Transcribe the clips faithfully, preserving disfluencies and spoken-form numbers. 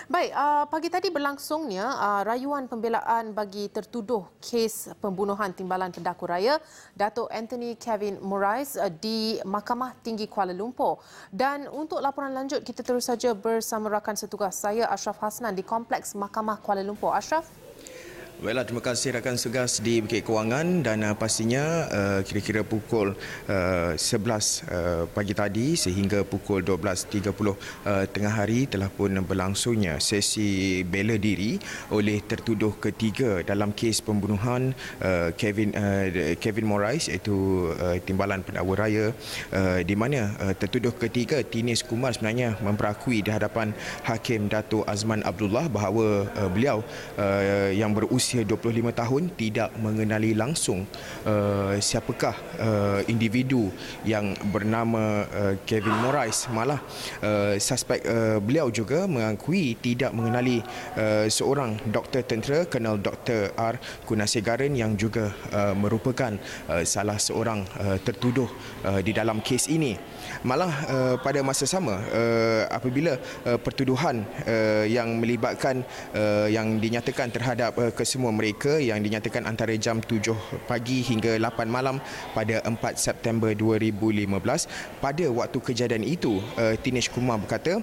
Baik, uh, pagi tadi berlangsungnya uh, rayuan pembelaan bagi tertuduh kes pembunuhan timbalan pendakwa raya Datuk Anthony Kevin Morais uh, di Mahkamah Tinggi Kuala Lumpur. Dan untuk laporan lanjut, kita terus saja bersama rakan setugas saya, Ashraf Hasnan, di Kompleks Mahkamah Kuala Lumpur. Ashraf? Baiklah, terima kasih rakan setugas di Bukit Kewangan, dan uh, pastinya uh, kira-kira pukul uh, sebelas uh, pagi tadi sehingga pukul dua belas tiga puluh uh, tengah hari telah pun berlangsungnya sesi bela diri oleh tertuduh ketiga dalam kes pembunuhan uh, Kevin uh, Kevin Morais, iaitu uh, timbalan pendakwa raya, uh, di mana uh, tertuduh ketiga Tinis Kumar sebenarnya memperakui di hadapan Hakim Dato' Azman Abdullah bahawa uh, beliau uh, yang berusia dua puluh lima tahun tidak mengenali langsung uh, siapakah uh, individu yang bernama uh, Kevin Morais. Malah uh, suspek uh, beliau juga mengakui tidak mengenali uh, seorang doktor tentera, Colonel Doktor R. Kunasegaran, yang juga uh, merupakan uh, salah seorang uh, tertuduh uh, di dalam kes ini. Malah uh, pada masa sama uh, apabila uh, pertuduhan uh, yang melibatkan uh, yang dinyatakan terhadap uh, kesemua mereka yang dinyatakan antara jam tujuh pagi hingga lapan malam pada empat September dua ribu lima belas. Pada waktu kejadian itu, uh, Tinis Kumar berkata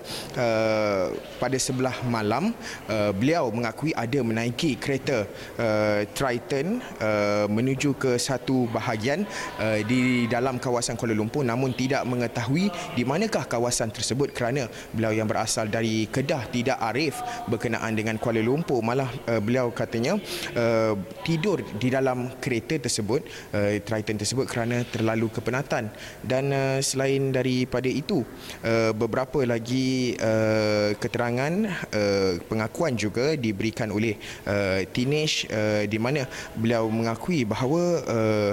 uh, pada sebelah malam uh, beliau mengakui ada menaiki kereta uh, Triton uh, menuju ke satu bahagian uh, di dalam kawasan Kuala Lumpur, namun tidak mengetahui di manakah kawasan tersebut kerana beliau yang berasal dari Kedah tidak arif berkenaan dengan Kuala Lumpur. Malah uh, beliau katanya uh, tidur di dalam kereta tersebut, uh, Triton tersebut, kerana terlalu kepenatan. Dan uh, selain daripada itu, uh, beberapa lagi uh, keterangan uh, pengakuan juga diberikan oleh uh, Tinis, uh, di mana beliau mengakui bahawa uh,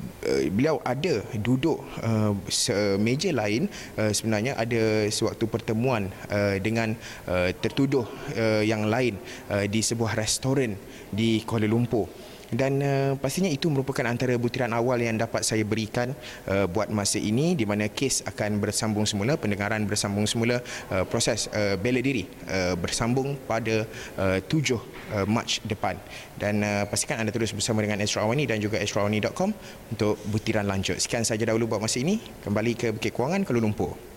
beliau ada duduk uh, meja lain, uh, sebenarnya ada sewaktu pertemuan uh, dengan uh, tertuduh uh, yang lain uh, di sebuah restoran di Kuala Lumpur. Dan uh, pastinya itu merupakan antara butiran awal yang dapat saya berikan uh, buat masa ini, di mana kes akan bersambung semula, pendengaran bersambung semula, uh, proses uh, bela diri uh, bersambung pada uh, tujuh Mac depan. Dan uh, pastikan anda terus bersama dengan Astro Awani dan juga astro awani dot com untuk butiran lanjut. Sekian saja dahulu buat masa ini. Kembali ke Bukit Kewangan, Kuala Lumpur.